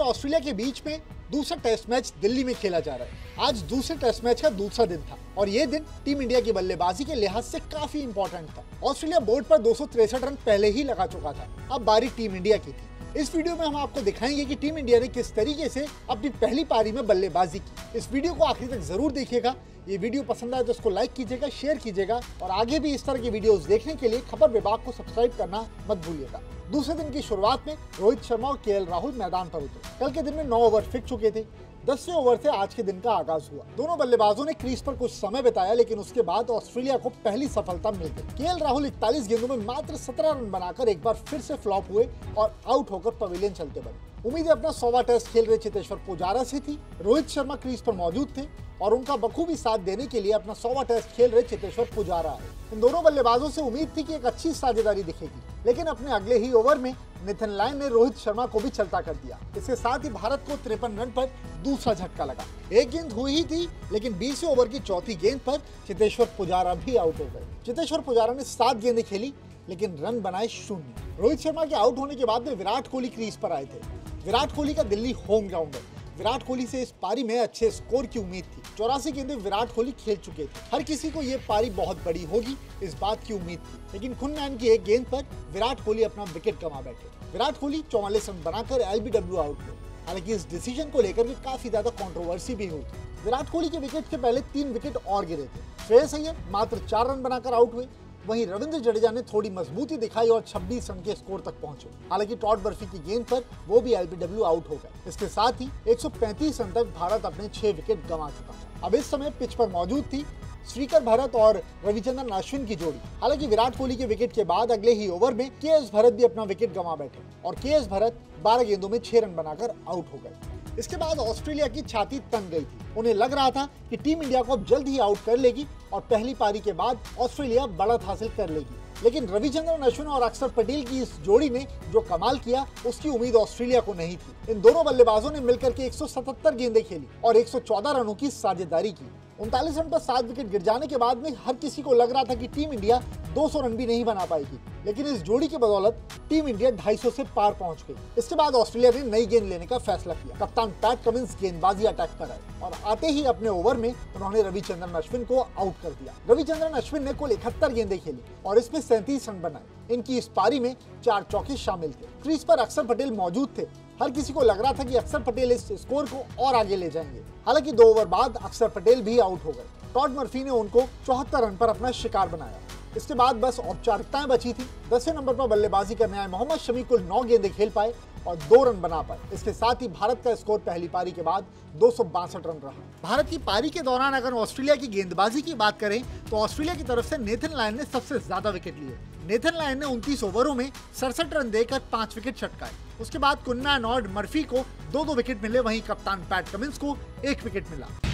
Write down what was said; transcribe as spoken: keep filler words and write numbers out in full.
Australia के बीच में दूसरा टेस्ट मैच दिल्ली में खेला जा रहा है। आज दूसरे टेस्ट मैच का दूसरा दिन था और ये दिन टीम इंडिया की बल्लेबाजी के लिहाज से काफी इंपॉर्टेंट था। ऑस्ट्रेलिया बोर्ड पर दो सौ तिरसठ रन पहले ही लगा चुका था, अब बारी टीम इंडिया की थी। इस वीडियो में हम आपको दिखाएंगे कि टीम इंडिया ने किस तरीके से अपनी पहली पारी में बल्लेबाजी की। इस वीडियो को आखिर तक जरूर देखिएगा। ये वीडियो पसंद आए तो इसको लाइक कीजिएगा, शेयर कीजिएगा और आगे भी इस तरह की वीडियोस देखने के लिए खबर विभाग को सब्सक्राइब करना मत भूलिएगा। दूसरे दिन की शुरुआत में रोहित शर्मा और केएल राहुल मैदान पर उतरे। कल के दिन में नौ ओवर फेंक चुके थे। दसवें ओवर से आज के दिन का आगाज हुआ। दोनों बल्लेबाजों ने क्रीज पर कुछ समय बिताया, लेकिन उसके बाद ऑस्ट्रेलिया को पहली सफलता मिल गई। केएल राहुल इकतालीस गेंदों में मात्र सत्रह रन बनाकर एक बार फिर से फ्लॉप हुए और आउट होकर पवेलियन चलते बने। उम्मीद अपना सौवा टेस्ट खेल रहे चेतेश्वर पुजारा से थी। रोहित शर्मा क्रीज पर मौजूद थे और उनका बखूबी साथ देने के लिए अपना सौवा टेस्ट खेल रहे चेतेश्वर पुजारा आए। इन दोनों बल्लेबाजों से उम्मीद थी कि एक अच्छी साझेदारी दिखेगी, लेकिन अपने अगले ही ओवर में नेथन लायन ने रोहित शर्मा को भी चलता कर दिया। इसके साथ ही भारत को तिरपन रन पर दूसरा झटका लगा। एक गेंद हुई ही थी, लेकिन बीसवें ओवर की चौथी गेंद पर चेतेश्वर पुजारा भी आउट हो गए। चेतेश्वर पुजारा ने सात गेंदें खेली, लेकिन रन बनाए शून्य। रोहित शर्मा के आउट होने के बाद में विराट कोहली क्रीज पर आए थे। विराट कोहली का दिल्ली होम ग्राउंड है। विराट कोहली से इस पारी में अच्छे स्कोर की उम्मीद थी। चौरासी गेंदें विराट कोहली खेल चुके थे। हर किसी को ये पारी बहुत बड़ी होगी, इस बात की उम्मीद थी, लेकिन खुनमैन की एक गेंद पर विराट कोहली अपना विकेट गंवा बैठे। विराट कोहली चौवालीस रन बनाकर एलबीडब्ल्यू आउट हुए। हालांकि इस डिसीजन को लेकर के काफी ज्यादा कंट्रोवर्सी भी हुई थी। विराट कोहली के विकेट के पहले तीन विकेट और गिरे थे। श्रेयस अय्यर मात्र चार रन बनाकर आउट हुए। वहीं रविंद्र जडेजा ने थोड़ी मजबूती दिखाई और छब्बीस रन के स्कोर तक पहुंचे। हालांकि टॉड बर्फी की गेंद पर वो भी एलबीडब्ल्यू आउट हो गए। इसके साथ ही एक सौ पैंतीस रन तक भारत अपने छह विकेट गंवा चुका था। अब इस समय पिच पर मौजूद थी श्रीकर भरत और रविचंद्रन अश्विन की जोड़ी। हालांकि विराट कोहली के विकेट के बाद अगले ही ओवर में केएस भरत भी अपना विकेट गंवा बैठे और केएस भरत बारह गेंदों में छह रन बनाकर आउट हो गए। इसके बाद ऑस्ट्रेलिया की छाती तन गई थी। उन्हें लग रहा था कि टीम इंडिया को अब जल्द ही आउट कर लेगी और पहली पारी के बाद ऑस्ट्रेलिया बढ़त हासिल कर लेगी, लेकिन रविचंद्रन अश्विन और अक्षर पटेल की इस जोड़ी ने जो कमाल किया, उसकी उम्मीद ऑस्ट्रेलिया को नहीं थी। इन दोनों बल्लेबाजों ने मिलकर के एक सौ सतहत्तर गेंदें खेली और एक सौ चौदह रनों की साझेदारी की। उनतालीस रन पर सात विकेट गिर जाने के बाद में हर किसी को लग रहा था कि टीम इंडिया दो सौ रन भी नहीं बना पाएगी, लेकिन इस जोड़ी की बदौलत टीम इंडिया ढाई सौ से पार पहुंच गई। इसके बाद ऑस्ट्रेलिया ने नई गेंद लेने का फैसला किया। कप्तान पैट कमिंस गेंदबाजी अटैक पर आए और आते ही अपने ओवर में उन्होंने रविचंद्रन अश्विन को आउट कर दिया। रविचंद्रन अश्विन ने कुल इकहत्तर गेंदें खेली और इसमें सैंतीस रन बनाए। इनकी इस पारी में चार चौके शामिल थे। क्रीज पर अक्षर पटेल मौजूद थे। हर किसी को लग रहा था कि अक्षर पटेल इस स्कोर को और आगे ले जाएंगे। हालांकि दो ओवर बाद अक्षर पटेल भी आउट हो गए। टॉड मर्फी ने उनको चौहत्तर रन पर अपना शिकार बनाया। इसके बाद बस औपचारिकताएं बची थी। दसवें नंबर पर बल्लेबाजी करने आए मोहम्मद शमी कुल नौ गेंदें खेल पाए और दो रन बना पाए। इसके साथ ही भारत का स्कोर पहली पारी के बाद दो सौ बासठ रन रहा। भारत की पारी के दौरान अगर ऑस्ट्रेलिया की गेंदबाजी की बात करें तो ऑस्ट्रेलिया की तरफ से नेथन लायन ने सबसे ज्यादा विकेट लिए। नेथन लायन ने उनतीस ओवरों में सड़सठ रन देकर पांच विकेट चटकाए। उसके बाद कुनमैन और मर्फी को दो दो विकेट मिले, वहीं कप्तान पैट कमिंस को एक विकेट मिला।